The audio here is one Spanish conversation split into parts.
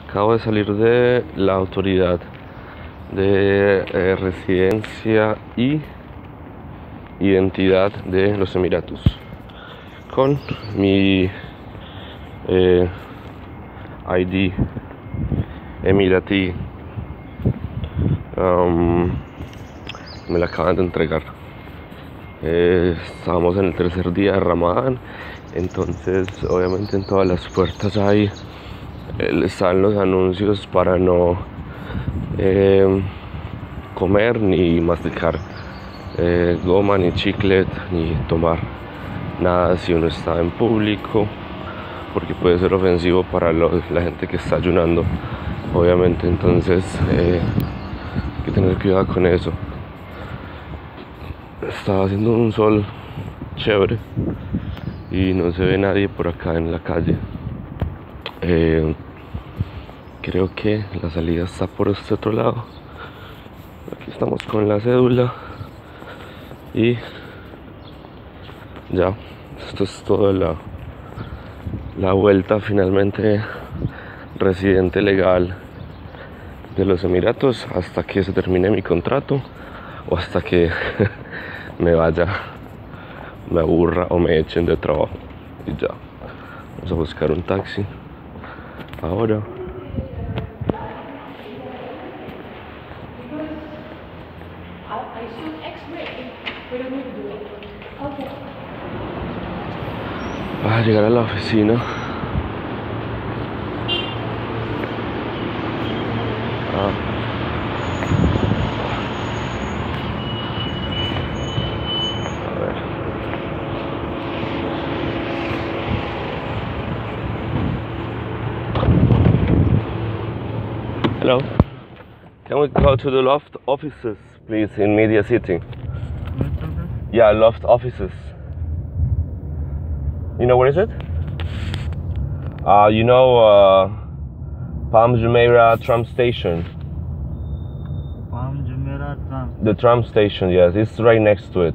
Acabo de salir de la autoridad de residencia y identidad de los Emiratos con mi ID emiratí. Me la acaban de entregar. Estábamos en el tercer día de Ramadán, entonces obviamente en todas las puertas están los anuncios para no comer ni masticar goma, ni chiclet, ni tomar nada si uno está en público, porque puede ser ofensivo para la gente que está ayunando, obviamente. Entonces hay que tener cuidado con eso. Está haciendo un sol chévere y no se ve nadie por acá en la calle. Creo que la salida está por este otro lado. Aquí estamos con la cédula y ya, esto es toda la vuelta finalmente residente legal de los Emiratos, hasta que se termine mi contrato o hasta que me vaya, me aburra o me echen de trabajo. Y ya, vamos a buscar un taxi ahora. A llegar a la oficina. A ver. Hello. Can we go to the loft offices, please, in Media City? Yeah, loft offices. You know where is it? Palm Jumeirah tram station. Palm Jumeirah tram. The tram station, yes, it's right next to it.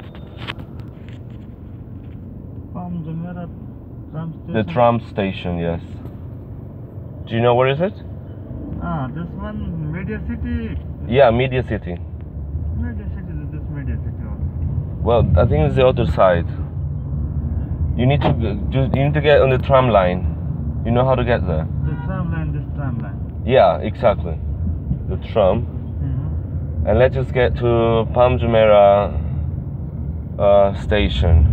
Palm Jumeirah tram station. The tram station, yes. Do you know where is it? This one, Media City. Yeah, Media City. Media City, this Media City also. Well, I think it's the other side. You need to get on the tram line. You know how to get there? The tram line, this tram line. Yeah, exactly. The tram. Mm-hmm. And let's just get to Palm Jumeirah station.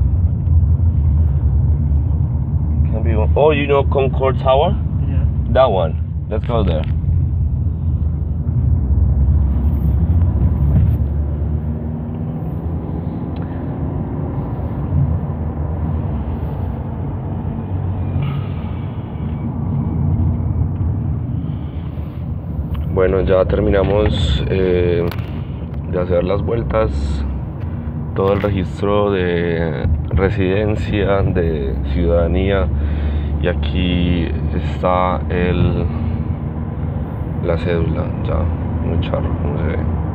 Can be one. Oh, you know Concord Tower? Yeah. That one. Let's go there. Bueno, ya terminamos de hacer las vueltas, todo el registro de residencia, de ciudadanía, y aquí está la cédula, ya, muy charro, como se ve.